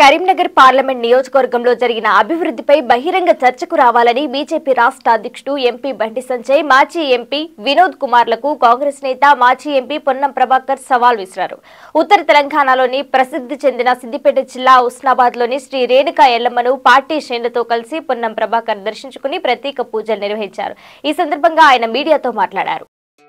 Karimnagar parliament నియోజకవర్గంలో జరిగిన అభివృద్ధిపై బహిరంగ చర్చకు రావాలని బీజేపీ రాష్ట్ర అధ్యక్షుడు ఎంపీ బండి సంజయ్, మాజీ ఎంపీ వినోద్ కుమార్లకు కాంగ్రెస్ నేత మాజీ ఎంపీ పొన్నం ప్రభాకర్ సవాల్ విసిరారు. ఉత్తర తెలంగాణలోని ప్రసిద్ధి చెందిన సిద్దిపేట జిల్లా ఉస్నాబాద్లోని శ్రీ రేణుకా ఎల్లమ్మను పార్టీ శ్రేణులతో కలిసి పొన్నం ప్రభాకర్ దర్శించుకుని ప్రత్యేక పూజలు నిర్వహించారు. ఈ సందర్భంగా ఆయన మీడియాతో మాట్లాడారు.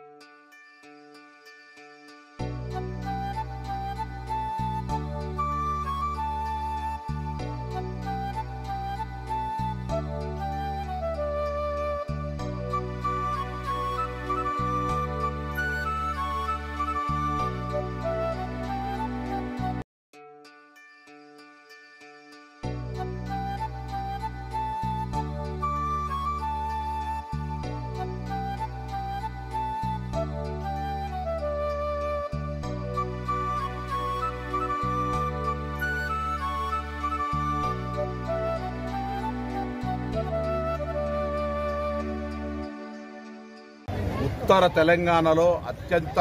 ఉత్తర తెలంగాణలో అత్యంత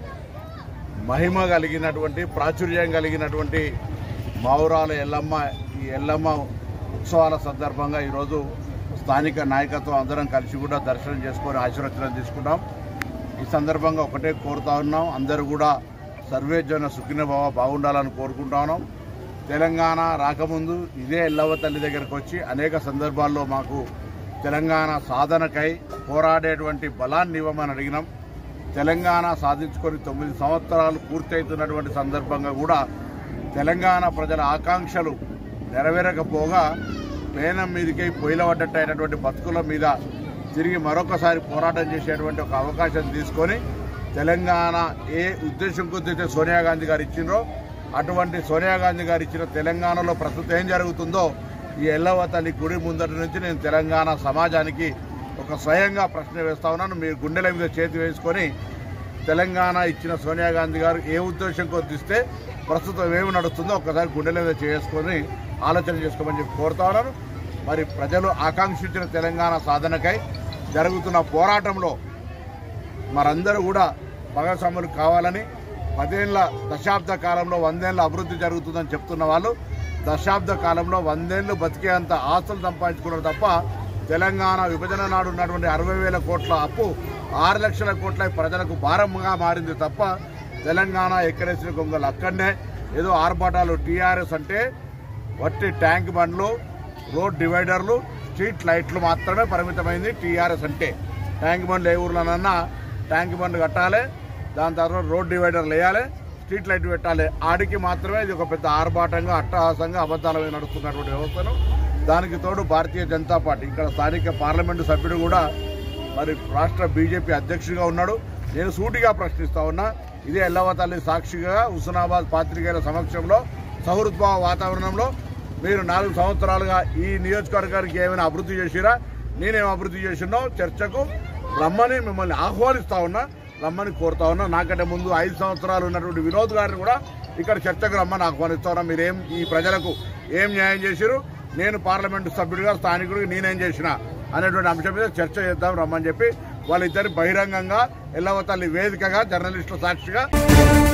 మహిమ కలిగినటువంటి ప్రాచుర్యం కలిగినటువంటి మావురాల ఎల్లమ్మ ఈ ఎల్లమ్మ ఉత్సవాల సందర్భంగా ఈరోజు స్థానిక నాయకత్వం అందరం కలిసి కూడా దర్శనం చేసుకొని ఆశీర్వచనం తీసుకుంటాం. ఈ సందర్భంగా ఒకటే కోరుతా ఉన్నాం, అందరూ కూడా సర్వేజన సుఖిన భవ బాగుండాలని కోరుకుంటా ఉన్నాం. తెలంగాణ రాకముందు ఇదే ఎల్లవ్వ తల్లి దగ్గరకు వచ్చి అనేక సందర్భాల్లో మాకు తెలంగాణ సాధనకై పోరాడేటువంటి బలాన్ని ఇవ్వమని అడిగినాం. తెలంగాణ సాధించుకొని 9 సంవత్సరాలు పూర్తవుతున్నటువంటి సందర్భంగా కూడా తెలంగాణ ప్రజల ఆకాంక్షలు నెరవేరకపోగా పేనం మీదకై పొయ్యిలబడ్డట్టు అయినటువంటి బతుకుల మీద తిరిగి మరొకసారి పోరాటం చేసేటువంటి ఒక అవకాశం తీసుకొని తెలంగాణ ఏ ఉద్దేశం కొద్దైతే సోనియా గాంధీ గారు ఇచ్చిండ్రో అటువంటి సోనియా గాంధీ గారు ఇచ్చిన తెలంగాణలో ప్రస్తుతం ఏం జరుగుతుందో ఈ ఎల్లవ్వ తల్లి గుడి ముందటి నుంచి నేను తెలంగాణ సమాజానికి ఒక స్వయంగా ప్రశ్న వేస్తా ఉన్నాను. మీరు గుండెల మీద చేతి వేసుకొని తెలంగాణ ఇచ్చిన సోనియా గాంధీ గారు ఏ ఉద్దేశం కొద్దిస్తే ప్రస్తుతం ఏమి నడుస్తుందో ఒకసారి గుండెల మీద చేసుకొని ఆలోచన చేసుకోమని చెప్పి కోరుతా ఉన్నాను. మరి ప్రజలు ఆకాంక్షించిన తెలంగాణ సాధనకై జరుగుతున్న పోరాటంలో మరందరూ కూడా భాగస్వాములు కావాలని, 10 ఏళ్ల దశాబ్ద కాలంలో 100 ఏళ్ల అభివృద్ధి జరుగుతుందని చెప్తున్న వాళ్ళు దశాబ్ద కాలంలో 100 ఏళ్లు బతికేంత ఆస్తులు సంపాదించుకున్నారు తప్ప తెలంగాణ విభజన నాడు ఉన్నటువంటి 60,000 కోట్ల అప్పు 6 లక్షల కోట్ల ప్రజలకు భారంగా మారింది తప్ప తెలంగాణ ఎక్కడేసిన గొంగలు అక్కడనే ఏదో ఆర్భాటాలు. టీఆర్ఎస్ అంటే వట్టి ట్యాంక్ బండ్లు, రోడ్ డివైడర్లు, స్ట్రీట్ లైట్లు మాత్రమే పరిమితమైంది టీఆర్ఎస్ అంటే. ట్యాంక్ బండ్లు ఏ ఊర్లోనన్నా ట్యాంక్ బండ్లు కట్టాలి, దాని తర్వాత రోడ్ డివైడర్లు వేయాలి, స్ట్రీట్ లైట్ పెట్టాలి. ఆడికి మాత్రమే ఇది ఒక పెద్ద ఆర్భాటంగా అట్టహాసంగా అబద్ధాల మీద నడుస్తున్నటువంటి వ్యవస్థను. దానికి తోడు భారతీయ జనతా పార్టీ ఇక్కడ స్థానిక పార్లమెంటు సభ్యుడు కూడా మరి రాష్ట్ర బీజేపీ అధ్యక్షుడిగా ఉన్నాడు. నేను సూటిగా ప్రశ్నిస్తా ఉన్నా, ఇదే ఎల్లవ్వ తల్లి సాక్షిగా హుస్నాబాద్ పాత్రికేయుల సమక్షంలో సహృద్భావ వాతావరణంలో మీరు 4 సంవత్సరాలుగా ఈ నియోజకవర్గానికి ఏమైనా అభివృద్ధి చేసిరా, నేనేం అభివృద్ధి చేసినో చర్చకు రమ్మని మిమ్మల్ని ఆహ్వానిస్తా ఉన్నా, రమ్మని కోరుతా ఉన్నా. నాకంటే ముందు 5 సంవత్సరాలు ఉన్నటువంటి వినోద్ గారిని కూడా ఇక్కడ చర్చకు రమ్మని ఆహ్వానిస్తా ఉన్నా. మీరేం ఈ ప్రజలకు ఏం న్యాయం చేసిరు, నేను పార్లమెంటు సభ్యుడిగా స్థానికుడిగా నేనేం చేసిన అనేటువంటి అంశం మీద చర్చ చేద్దాం రమ్మని చెప్పి వాళ్ళిద్దరి బహిరంగంగా ఎల్లవ్వ తల్లి వేదికగా జర్నలిస్టుల సాక్షిగా